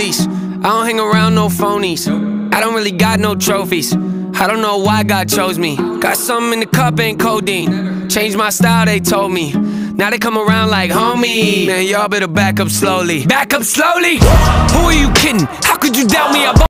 police. I don't hang around no phonies. I don't really got no trophies. I don't know why God chose me. Got something in the cup, ain't codeine. Changed my style, they told me. Now they come around like, homie, man, y'all better back up slowly. Back up slowly? Who are you kidding? How could you doubt me?